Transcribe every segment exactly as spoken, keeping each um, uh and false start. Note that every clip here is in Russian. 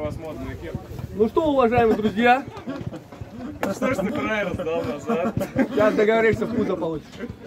посмотрим. Ну что, уважаемые друзья? Что ж ты правильно сдал назад? Сейчас договоришься, вкуса получишь.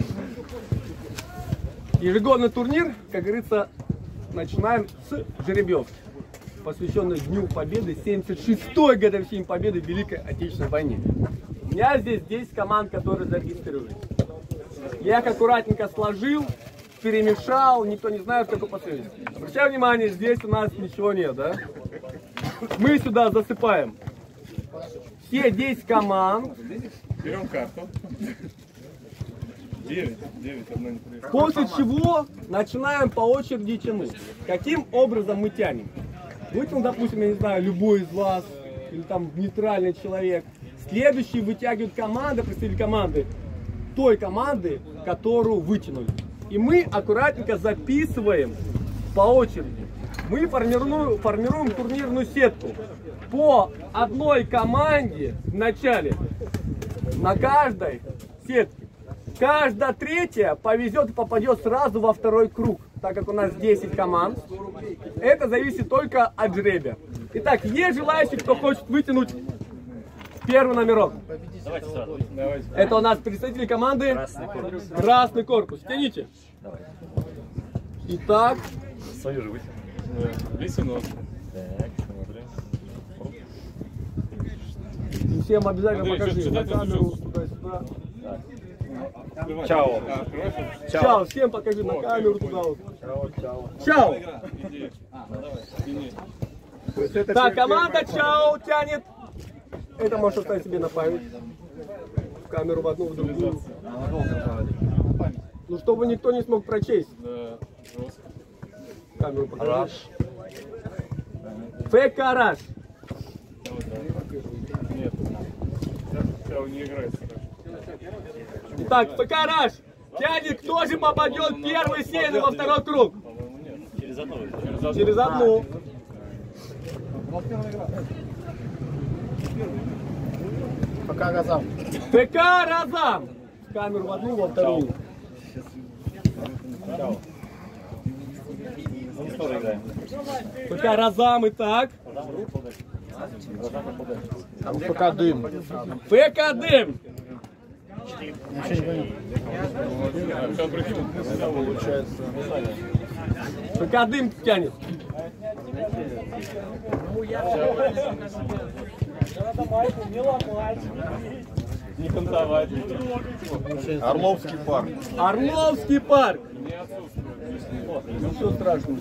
Ежегодный турнир, как говорится, начинаем с жеребьевки, посвященной Дню Победы, семьдесят шестой годовщине Победы в Великой Отечественной войне. У меня здесь десять команд, которые зарегистрировались. Я их аккуратненько сложил, перемешал, никто не знает, в какой последовательности. Обращаю внимание, здесь у нас ничего нет, да? Мы сюда засыпаем все десять команд. Берем карту. девять, девять, одна не приехала. После чего начинаем по очереди тянуть. Каким образом мы тянем? Вытянул, допустим, я не знаю, любой из вас, или там нейтральный человек. Следующий вытягивает команда, представитель команды, той команды, которую вытянули. И мы аккуратненько записываем по очереди. Мы формируем, формируем турнирную сетку. По одной команде в начале на каждой сетке. Каждая третья повезет и попадет сразу во второй круг, так как у нас десять команд. Это зависит только от жребия. Итак, есть желающий, кто хочет вытянуть первый номерок. Давайте сразу. Давайте. Это у нас представители команды Красный корпус. Красный корпус. Тяните. Итак. Свою же вытянул. Да. Лисенок. Так, смотрим. И всем обязательно Андрей, покажи. что, На что камеру, ты туда-сюда. Чао. Чао, всем покажи на камеру туда вот. Чао, чао. Чао. Так, команда Чао тянет. Это можешь оставить себе на память. В камеру в одну, в другую. Ну, чтобы никто не смог прочесть. Да, камеру покажи. ФК Раш. Нет. Чао не играет. Итак, ФК Раш тянет, кто же попадет первый сеянный во второй круг? По-моему, нет. Через одну. Через одну. ФК Разам. ФК Разам. Камеру в одну, во вторую. Чао. Ну что же играем? ФК Разам и так. Там ФК Дым. ФК Дым. Сейчас прикинул. Получается. ФК Дым тянет. Не кантовать. Орловский парк. Орловский парк. Не отсутствует. Ничего страшного.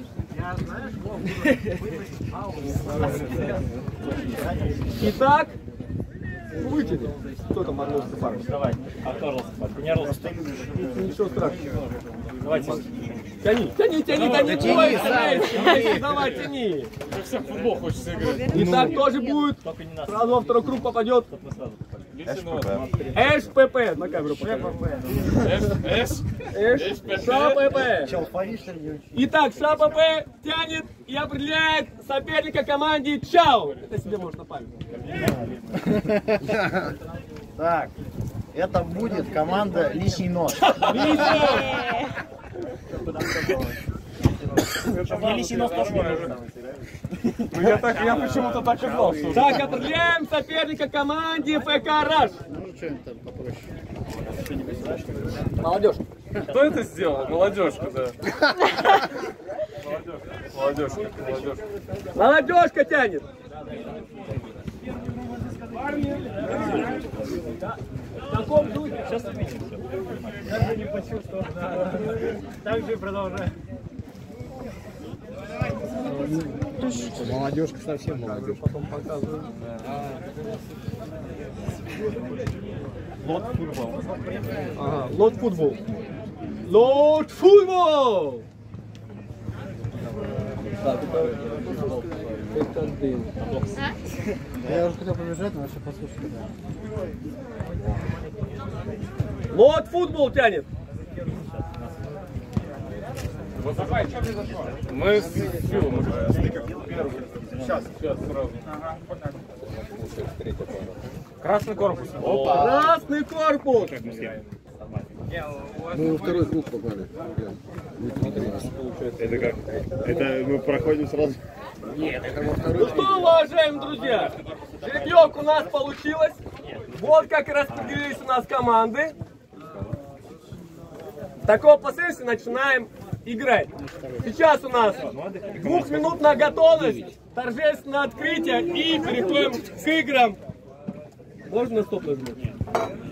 Итак, вытяни. Кто там Орловский парк? Давай. А кто Орловский парк? Не Орловский. Ничего страшного. Давайте. Тяни, тяни, тяни, тяни, тяни, тяни, давай, тяни. Всем в футбол хочется играть. Итак, тоже будет. Сразу во второй круг попадет. ШПП. На камеру покажи. С. ШПП. Итак, ШПП тянет и определяет соперника команде Чао. Это себе можно на память. Так, это будет команда Лисий Нож. Мне лисий нос тоже не нужен. Я, так, я почему-то так и знал, что... Так, определяем соперника команде ФК Раш. Ну, что-нибудь там попроще. Молодежь. Кто это сделал? Молодежка, да. Молодежка, молодежка. Молодежка тянет. В каком духе? Сейчас отметим. Я не почувствовал. Так же и продолжаем. Молодежка совсем молодежь. Потом показываю. Лот футбол. Ага, лот футбол. Лот футбол! Так, это дым. Я уже хотел побежать, но вообще послушать. Лот футбол тянет. Мы с Филом. Сейчас, сейчас, сразу. Красный корпус. Опа! Красный корпус! Мы во второй круг попали. Это как? Это мы проходим сразу? Ну что, уважаемые друзья, жеребьевка у нас получилась. Вот как распределились у нас команды. Такого последствия начинаем играть. Сейчас у нас двухминутная готовность, торжественное открытие и переходим к играм. Можно на стоп нажать?